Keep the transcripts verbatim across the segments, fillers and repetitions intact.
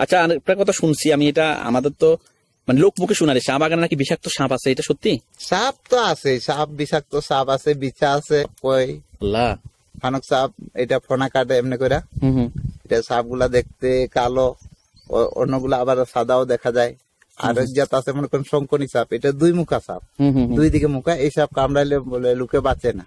আচ্ছা, একটা কথা শুনছি আমি, এটা আমাদের তো মানে লোক মুখে শোনা রে, চা বাগানে নাকি বিষাক্ত সাপ আছে, এটা সত্যি? সাপ তো আছে, সাপ বিষাক্ত সাপ আছে, বিছা আছে, কই আল্লাহ, ফানুক সাপ, এটা ফোনা কাটে এমনি করে। হুম হুম এটা সাপ গুলা দেখতে কালো, অন্যগুলা আবার সাদাও দেখা যায়। আর জাত আছে মনে করেন শঙ্কনী সাপ, এটা দুই মুখা সাপ, হুম হুম দুই দিকে মুখা। এই সাপ কামড়াইলে বলে লোকে বাঁচে না।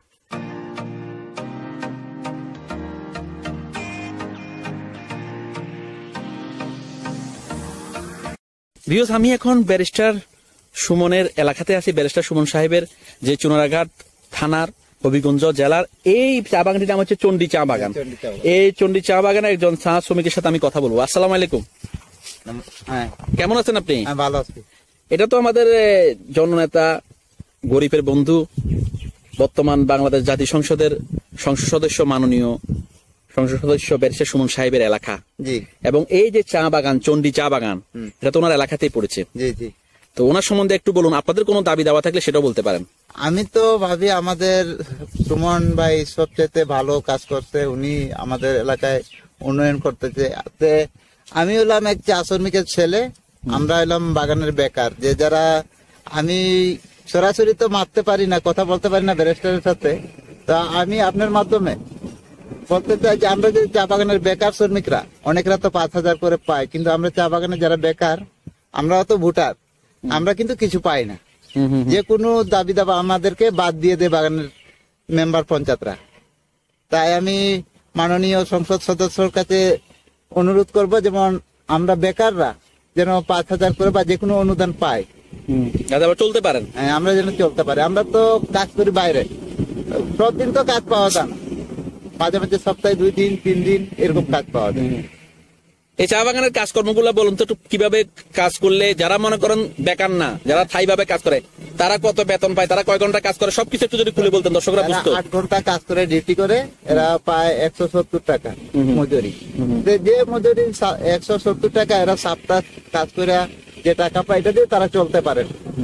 ভিউয়ার্স, আমি এখন ব্যারিস্টার সুমনের এলাকাতে আছি। ব্যারিস্টার সুমন সাহেবের যে চুনারাঘাট থানার হবিগঞ্জ জেলার এই চা বাগানটির নাম হচ্ছে চন্ডী চা বাগান। এই চন্ডী চা বাগানে একজন চা শ্রমিকের সাথে আমি কথা বলবো। আসসালামু আলাইকুম। হ্যাঁ, কেমন আছেন আপনি? ভালো আছি। এটা তো আমাদের জননেতা, গরিবের বন্ধু, বর্তমান বাংলাদেশ জাতীয় সংসদের সংসদ সদস্য, মাননীয় সংসদ সদস্য ব্যারিস্টার সুমন সাহেবের এলাকা। জি। এবং এই যে চা বাগান, চন্ডী চা বাগান, এটা তো ওনার এলাকাতেই পড়েছে। জি জি। তো ওনার সম্বন্ধে একটু বলুন, আপনাদের কোনো দাবি দাওয়া থাকলে সেটাও বলতে পারেন। আমি তো ভাবি আমাদের সুমন ভাই সবচেয়ে ভালো কাজ করছে, উনি আমাদের এলাকায় উন্নয়ন করতেছে। আমি হলাম এক চা শ্রমিকের ছেলে, আমরা হলাম বাগানের বেকার, যে যারা আমি সরাসরি তো মারতে পারি না, কথা বলতে পারি না ব্যারিস্টারের সাথে। তা আমি আপনার মাধ্যমে বলতে চাই যে আমরা যে চা বাগানের বেকার শ্রমিকরা, অনেকরা তো পাঁচ হাজার করে পায়, কিন্তু আমরা চা বাগানে যারা বেকার, আমরা তো ভোটার, আমরা কিন্তু কিছু পাই না। যে কোনো দাবি দাবা আমাদেরকে বাদ দিয়ে দেয় বাগানের মেম্বার পঞ্চায়েতরা। তাই আমি মাননীয় সংসদ সদস্যর কাছে অনুরোধ করব, যেমন আমরা বেকাররা যেন পাঁচ হাজার করে বা যে কোনো অনুদান পাই, চলতে পারেন। হ্যাঁ, আমরা যেন চলতে পারি। আমরা তো কাজ করি বাইরে, প্রতিদিন তো কাজ পাওয়া যায় না, মাঝে মাঝে সপ্তাহে দুই দিন তিন দিন এরকম কাজ পাওয়া যায়। এই চা বাগানের কাজকর্মগুলো বলুন তো, কিভাবে কাজ করলে, যারা মনে করেন বেকার না, যারা স্থায়ী ভাবে কাজ করে, তারা কত বেতন পায়, তারা কয় ঘন্টা কাজ করে, সবকিছু একটু যদি খুলে বলতেন দর্শকরা বুঝতো। আট ঘন্টা কাজ করে, ডিউটি করে, এরা পায় একশো সত্তর টাকা মজুরি। যে মজুরি একশো সত্তর টাকা, এরা সপ্তাহ কাজ করে যে টাকা পায়, এটা দিয়ে তারা চলতে পারে।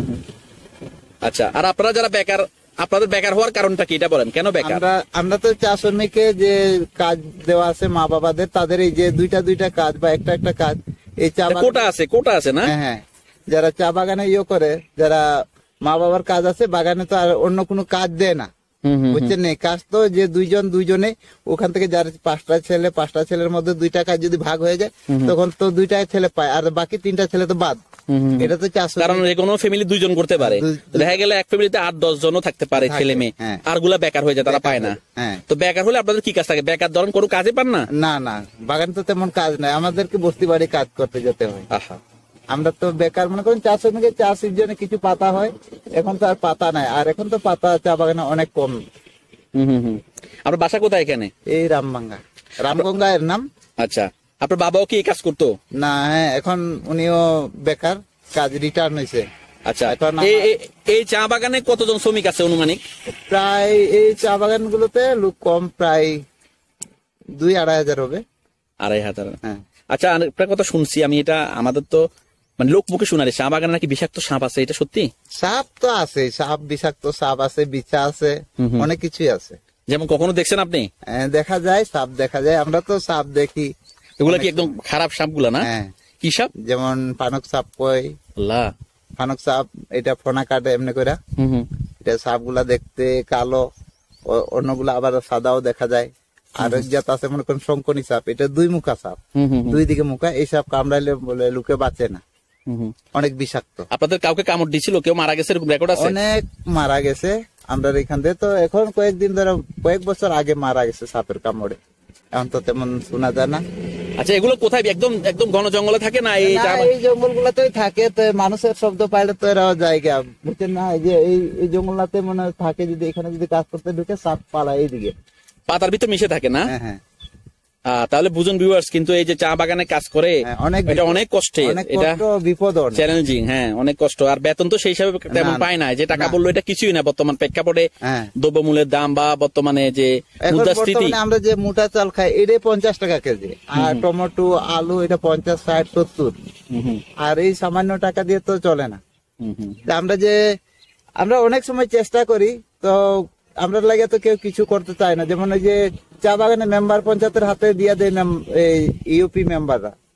আচ্ছা, আর আপনারা যারা বেকার, আপনাদের বেকার হওয়ার কারণটা কি, এটা বলেন, কেন বেকার? আমরা আমরা তো চা শ্রমিকে যে কাজ দেওয়া আছে মা বাবাদের, তাদের এই যে দুইটা দুইটা কাজ বা একটা একটা কাজ, এই চা কোটা আছে, কোটা আছে না? হ্যাঁ, যারা চা বাগানে ইয়ে করে, যারা মা বাবার কাজ আছে বাগানে, তো আর অন্য কোনো কাজ দেয় না, বুঝছেন? নেই কাজ তো যে দুইজন দুইজনে, ওখান থেকে যার পাঁচটা ছেলে, পাঁচটা ছেলের মধ্যে দুইটা কাজ যদি ভাগ হয়ে যায়, তখন তো দুইটা ছেলে পায়, আর বাকি তিনটা ছেলে তো বাদ। এটা তো চাষ, কারণ যে কোনো ফ্যামিলি দুইজন করতে পারে, দেখা গেলে এক ফ্যামিলিতে আট দশ জনও থাকতে পারে ছেলে মেয়ে, আর গুলা বেকার হয়ে যায়, তারা পায় না। তো বেকার হলে আপনাদের কি কাজ থাকে? বেকার ধরেন কোনো কাজে পান না? না না, বাগানে তো তেমন কাজ নাই, আমাদেরকে বস্তি বাড়ি কাজ করতে যেতে হয়। আমরা তো বেকার, মনে করেন চা শ্রমিকের চা সিজনে কিছু পাতা হয়, এখন তো আর পাতা নাই, আর এখন তো পাতা চা বাগানে অনেক কম। হম হম হম। আপনার বাসা কোথায় এখানে? এই রামবাঙ্গা, রামগঙ্গা এর নাম। আচ্ছা, আপনার বাবাও কি কাজ করতো? না, হ্যাঁ, এখন উনিও বেকার, কাজ রিটার্ন হয়েছে। আচ্ছা, এই চা বাগানে কতজন শ্রমিক আছে অনুমানিক? প্রায় এই চা বাগান গুলোতে লোক কম, প্রায় দুই আড়াই হাজার হবে। আড়াই হাজার, হ্যাঁ। আচ্ছা, একটা কথা শুনছি আমি, এটা আমাদের তো মানে লোক মুখে শোনা রে, চা বাগানে নাকি বিষাক্ত সাপ আছে, এটা সত্যি? সাপ তো আছে, সাপ বিষাক্ত সাপ আছে, বিছা আছে, অনেক কিছুই আছে। যেমন কখনো দেখছেন আপনি? দেখা যায়, সাপ দেখা যায়, আমরা তো সাপ দেখি। এগুলা কি একদম খারাপ সাপ গুলা না? কি সাপ? যেমন পানক সাপ কই, ফানুক সাপ, এটা ফোনা কাটে এমনি করে। এটা সাপ গুলা দেখতে কালো, অন্যগুলা আবার সাদাও দেখা যায়। আর এক জাত আছে মনে করেন শঙ্কনী সাপ, এটা দুই মুখা সাপ, দুই দিকে মুখা। এই সাপ কামড়াইলে বলে লোকে বাঁচে না, অনেক বিষাক্ত। আপনাদের কাউকে কামড় দিছিল, কেউ মারা গেছে এরকম রেকর্ড আছে? অনেক মারা গেছে আমরা এখান থেকে, তো এখন কয়েকদিন ধরে, কয়েক বছর আগে মারা গেছে সাপের কামড়ে, এখন তো তেমন শোনা যায় না। আচ্ছা, এগুলো কোথায়? একদম একদম ঘন জঙ্গলে থাকে না? এই জঙ্গল গুলাতেই থাকে, তো মানুষের শব্দ পাইলে তো এরাও জায়গা, বুঝছেন না? এই যে এই জঙ্গলাতে মনে থাকে, যদি এখানে যদি কাজ করতে ঢুকে সাপ পালা এইদিকে পাতার ভিতর মিশে থাকে না? হ্যাঁ। তাহলে বুঝুন ভিউয়ার্স, কিন্তু এই যে চা বাগানে কাজ করে এটা অনেক কষ্টের, এটা বিপদ, চ্যালেঞ্জিং, হ্যাঁ, অনেক কষ্ট। আর বেতন তো সেই হিসাবে তেমন পায় না, যে টাকা বললো এটা কিছুই না বর্তমান প্রেক্ষাপটে, দ্রব্যমূল্যের দাম বা বর্তমানে যে মুদ্রাস্ফীতি। আমরা যে মোটা চাল খাই, এটা পঞ্চাশ টাকা কেজি, আর টমেটো আলু এটা পঞ্চাশ ষাট সত্তর, আর এই সামান্য টাকা দিয়ে তো চলে না। আমরা যে আমরা অনেক সময় চেষ্টা করি, তো আমরা লাগে তো কেউ কিছু করতে চায় না। যেমন ওই যে চা বাগানে মেম্বার পঞ্চায়েতের হাতে দিয়ে দেয় ইউপি মেম্বাররা, তো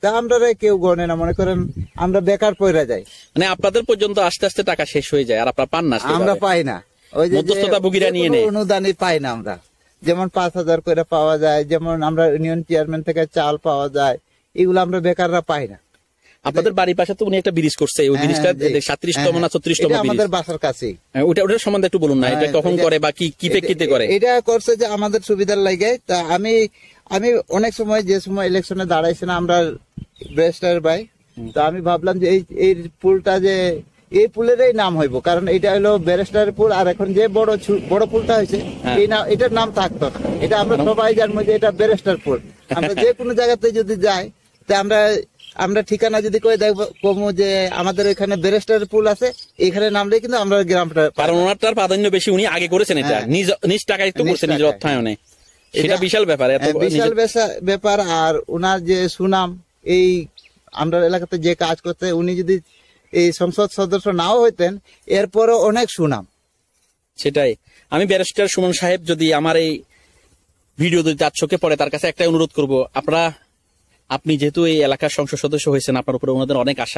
তা আমরা রে কেউ গণে না, মনে করেন আমরা বেকার পয়রা যাই, মানে আপনাদের পর্যন্ত আস্তে আস্তে টাকা শেষ হয়ে যায় আর আপনারা পান না সেভাবে। আমরা পাই না, ওই যে মধ্যস্থতাভোগীরা নিয়ে নেয়। অনুদানই পাই না আমরা, যেমন পাঁচ হাজার করে পাওয়া যায়, যেমন আমরা ইউনিয়ন চেয়ারম্যান থেকে চাল পাওয়া যায়, এগুলো আমরা বেকাররা পাই না। আপনাদের বাড়ির পাশে তো উনি একটা ব্রিজ করছে, ওই ব্রিজটা সাতত্রিশতম না ছত্রিশতম এটা আমাদের বাসার কাছেই। ওটা ওটার সম্বন্ধে একটু বলুন না, এটা কখন করে বা কি কি প্রেক্ষিতে করে? এটা করছে যে আমাদের সুবিধার লাগে। তা আমি আমি অনেক সময় যে সময় ইলেকশনে দাঁড়াইছে না আমরা ব্রেস্টার ভাই, তো আমি ভাবলাম যে এই এই পুলটা যে এই পুলেরই নাম হইব, কারণ এটা হলো ব্যারিস্টার পুল, আর এখন যে বড় ছু- বড় পুলটা হয়েছে এই নাম, এটার নাম থাকতো না। এটা আমরা সবাই জানবো যে এটা ব্যারিস্টার পুল। আমরা যে কোনো জায়গাতে যদি যাই, তা আমরা আমরা ঠিকানা যদি কই দেখবো কমু যে আমাদের ওইখানে ব্যারিস্টার পুল আছে, এখানে নামলে কিন্তু আমরা গ্রামটা, কারণ ওনারটার প্রাধান্য বেশি, উনি আগে করেছেন এটা হ্যাঁ। নিজ নিজ টাকায় তো নিজ করছেন, নিজের টাকায়। অর্থায়নে, সেটা এটা- বিশাল ব্যাপার। এত হ্যাঁ, বিশাল নিজের- বেসা- ব্যাপার। আর উনার যে সুনাম, এই আমরা এলাকাতে যে কাজ করতে, উনি যদি এই সংসদ সদস্য নাও হইতেন, এরপরও অনেক সুনাম। সেটাই। আমি ব্যারিস্টার সুমন সাহেব যদি আমার এই ভিডিও যদি তার চোখে পড়ে, তার কাছে একটা অনুরোধ করব, আপনারা আপনি যেহেতু এই এলাকার সংসদ সদস্য হয়েছেন, আপনার উপরে ওনাদের অনেক আশা।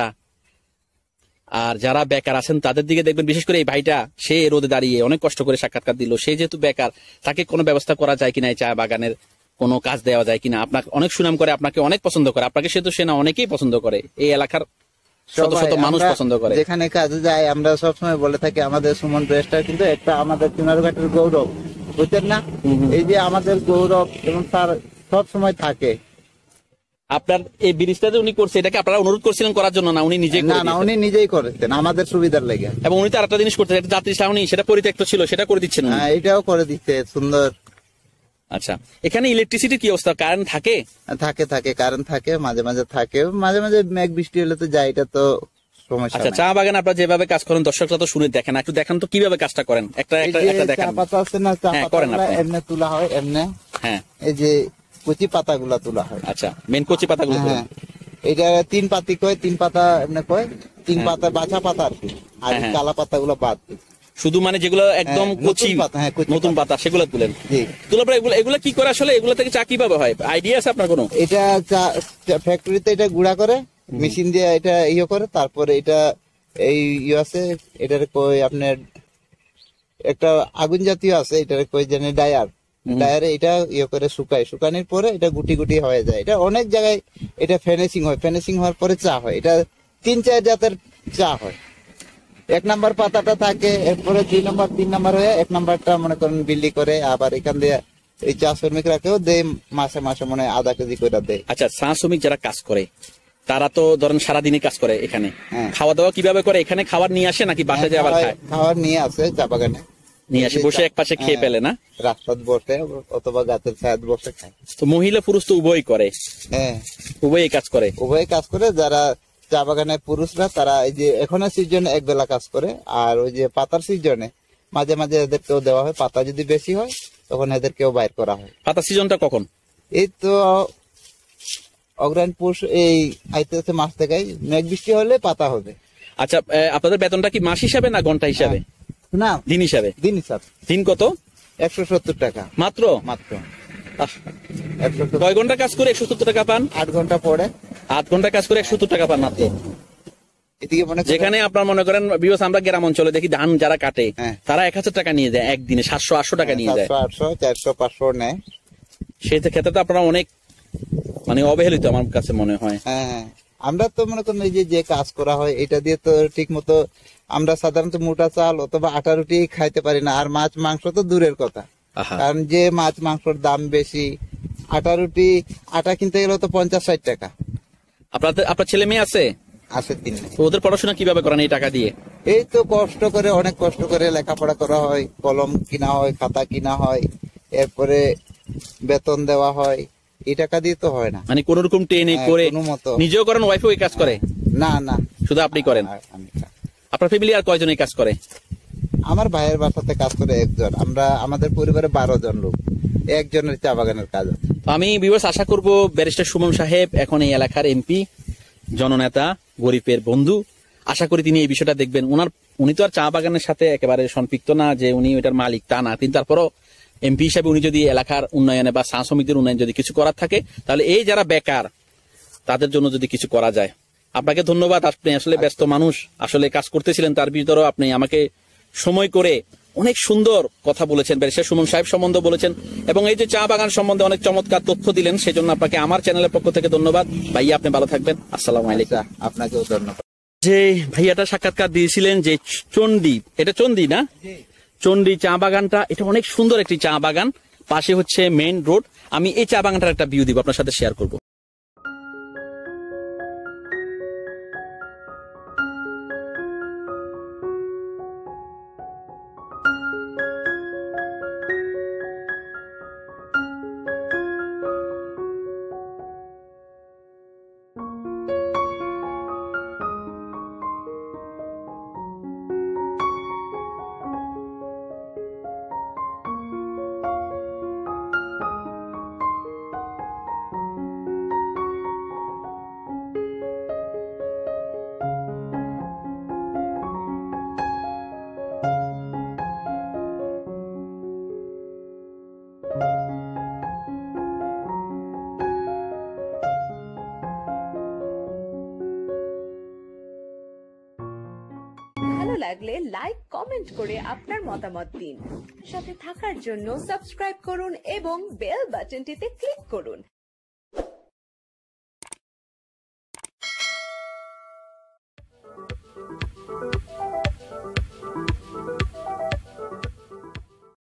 আর যারা বেকার আছেন তাদের দিকে দেখবেন, বিশেষ করে এই ভাইটা, সে রোদে দাঁড়িয়ে অনেক কষ্ট করে সাক্ষাৎকার দিল, সে যেহেতু বেকার, তাকে কোনো ব্যবস্থা করা যায় কিনা, এই চা বাগানের কোনো কাজ দেওয়া যায় কিনা। আপনাকে অনেক সুনাম করে, আপনাকে অনেক পছন্দ করে, আপনাকে সে তো সে না অনেকেই পছন্দ করে, এই এলাকার শত শত সবাই মানুষ আমরা পছন্দ করে। যেখানে কাজে যাই আমরা সবসময় বলে থাকি আমাদের সুমন ব্রেস্টার কিন্তু একটা আমাদের চুনারঘাটের গৌরব, বুঝছেন না? এই যে আমাদের গৌরব, এবং তার সব সময় থাকে। আপনার এই ব্রিজটা যে উনি করছে, এটাকে আপনারা অনুরোধ করছিলেন করার জন্য না, উনি নিজেই করে না না, দিয়েছেন? উনি নিজেই করেছেন আমাদের সুবিধার লেগে। এবং উনি তো আরেকটা জিনিস করতেন, একটা যাত্রী ছাউনি, সেটা পরিত্যক্ত ছিল, সেটা করে দিচ্ছেন উনি। হ্যাঁ, এটাও করে দিচ্ছে সুন্দর। আচ্ছা, এখানে ইলেকট্রিসিটির কি অবস্থা? কারেন্ট থাকে? থাকে থাকে কারেন্ট থাকে, মাঝে মাঝে থাকে, মাঝে মাঝে মেঘ বৃষ্টি হলে তো যায়, এটা তো সমস্যা আচ্ছা, নাই। চা বাগানে আপনারা যেভাবে কাজ করেন, দর্শকরা তো শুনে দেখেন, একটু দেখান তো কিভাবে কাজটা করেন, একটা এই একটা যে একটা চা দেখান। পাতা আছে না, চা হ্যাঁ, পাতা করেন আপনি। এমনি তোলা হয়, এমনি হ্যাঁ, এই যে কচি পাতাগুলা তোলা হয়। আচ্ছা, মেন কচি পাতাগুলো হ্যাঁ, এটা তিন পাতি কয়, তিন পাতা এমনি কয়, তিন পাতা বাছা পাতা আর কি, আর হ্যাঁ, হ্যাঁ। কালা পাতাগুলো বাদ দিই। শুধু মানে যেগুলো একদম হ্যাঁ, কচি নতুন পাতা, হ্যাঁ, কচি নতুন পাতা, সেগুলো তুলেন। জি, তোলার পরে এগুলো এগুলো কি করে আসলে, এগুলো থেকে চা কিভাবে হয়, আইডিয়া আছে আপনার কোনো? এটা চা ফ্যাক্টরিতে এটা গুঁড়া করে, মেশিন দিয়ে এটা ইয়ে করে, তারপরে এটা এই ইয়ে আছে, এটার কই আপনার একটা আগুন জাতীয় আছে, এটার কই জানি ডায়ার, ডায়ারে এটা ইয়ে করে শুকায়, শুকানোর পরে এটা গুটি গুটি হয়ে যায়। এটা অনেক জায়গায় এটা ফিনিশিং হয়, ফিনিশিং হওয়ার পরে চা হয়। এটা তিন চার জাতের চা হয়। এক নাম্বার পাতাটা থাকে, এরপরে দুই নাম্বার তিন নাম্বার হয়ে এক নাম্বারটা মনে করেন বিলি করে, আবার এখান দিয়ে এই চা শ্রমিকরাকেও দেয়, মাসে মাসে মনে হয় আধা কেজি করে দেয়। আচ্ছা, চা শ্রমিক যারা কাজ করে, তারা তো ধরেন সারাদিনই কাজ করে এখানে, হ্যাঁ। খাওয়া দাওয়া কিভাবে করে? এখানে খাবার নিয়ে আসে নাকি বাসায় যে আবার খায়? খাবার নিয়ে আসে চা বাগানে, নিয়ে আসে, বসে এক পাশে খেয়ে ফেলে না? রাস্তায় বসে অথবা গাছের ছায়াত বসে খায়। তো মহিলা পুরুষ তো উভয় করে, হ্যাঁ, উভয়ই কাজ করে। উভয় কাজ করে। যারা চা বাগানের পুরুষরা, তারা এই যে এখনের সিজনে এক বেলা কাজ করে, আর ওই যে পাতার সিজনে মাঝে মাঝে এদেরকেও দেওয়া হয়। পাতা যদি বেশি হয় তখন এদেরকেও বাইর করা হয়। পাতা সিজনটা কখন? এই তো অগ্রায়ণ পুষ এই আইতেছে মাস থেকে, মেঘ বৃষ্টি হলে পাতা হবে। আচ্ছা, এ, আপনাদের বেতনটা কি মাস হিসাবে না ঘন্টা হিসাবে? না, দিন হিসাবে। দিন হিসাব দিন কত? একশো সত্তর টাকা মাত্র? মাত্র। আহ, একশো কয় ঘন্টা কাজ করে একশো সত্তর টাকা পান? আট ঘন্টা পরে আট ঘন্টা কাজ করে একশো সত্তর টাকা পান মাত্র। এদিকে মনে করেন- যেখানে আপনার মনে করেন বিকজ আমরা গ্রাম অঞ্চলে দেখি ধান যারা কাটে, হ্যাঁ। তারা এক হাজার টাকা নিয়ে যায় একদিনে, সাতশো আটশো টাকা নিয়ে যায়। সাতশো আটশো চারশো পাঁচশো নেয়। সেই ক্ষেত্রে তো আপনারা অনেক মানে অবহেলিত আমার কাছে মনে হয়। হ্যাঁ, হ্যাঁ। আমরা তো মনে করেন এই যে যে কাজ করা হয় এটা দিয়ে তো ঠিক মতো আমরা সাধারণত মোটা চাল অথবা আটা রুটি খাইতে পারি না, আর মাছ মাংস তো দূরের কথা। আহা। কারণ যে মাছ মাংসর দাম বেশি, আটা রুটি আটা কিনতে গেলে তো পঞ্চাশ ষাট টাকা। আপনাদের আপনার ছেলে মেয়ে আছে? আছে তিন। তো ওদের পড়াশোনা কিভাবে করেন এই টাকা দিয়ে? এই তো কষ্ট করে, অনেক কষ্ট করে লেখাপড়া করা হয়, কলম কিনা হয়, খাতা কিনা হয়, এরপরে বেতন দেওয়া হয়। এই টাকা দিয়ে তো হয় না। মানে কোন রকম টেনে হ্যাঁ, করে কোনো মতো। নিজেও করেন, ওয়াইফও এই কাজ করে? না না, শুধু আপনি করেন? আর আমি না। আপনার ফ্যামিলি আর কয়জন এই কাজ করে? আমার ভাইয়ের বাসাতে কাজ করে একজন, আমরা আমাদের পরিবারে বারো জন লোক, একজনের চা বাগানের কাজ আছে। তো আমি বিবাস আশা করব ব্যারিস্টার সুমন সাহেব এখন এই এলাকার এমপি, জননেতা, গরিবের বন্ধু। আশা করি তিনি এই বিষয়টা দেখবেন। উনার উনি তো আর চা বাগানের সাথে একেবারে সম্পৃক্ত না যে উনি ওইটার মালিক, তা না। কিন্তু তারপরও এমপি হিসাবে উনি যদি এলাকার উন্নয়নে বা চা শ্রমিকদের উন্নয়ন যদি কিছু করার থাকে, তাহলে এই যারা বেকার তাদের জন্য যদি কিছু করা যায়। আপনাকে ধন্যবাদ, আপনি আসলে ব্যস্ত মানুষ, আসলে কাজ করতেছিলেন, তার ভিতরেও আপনি আমাকে সময় করে অনেক সুন্দর কথা বলেছেন, ব্যারিস্টার সুমন সাহেব সম্বন্ধে বলেছেন এবং এই যে চা বাগান সম্বন্ধে অনেক চমৎকার তথ্য দিলেন, সেজন্য আপনাকে আমার চ্যানেলের পক্ষ থেকে ধন্যবাদ। ভাইয়া আপনি ভালো থাকবেন, আসসালামু আলাইকুম। আপনাকেও ধন্যবাদ। যে ভাইয়াটা সাক্ষাৎকার দিয়েছিলেন যে চণ্ডী, এটা চণ্ডী না, চণ্ডী চা বাগানটা, এটা অনেক সুন্দর একটি চা বাগান, পাশে হচ্ছে মেইন রোড। আমি এই চা বাগানটার একটা ভিউ দিব, আপনার সাথে শেয়ার করব। ভালো লাগলে লাইক কমেন্ট করে আপনার মতামত দিন। সাথে থাকার জন্য সাবস্ক্রাইব করুন এবং বেল বাটনটিতে ক্লিক করুন।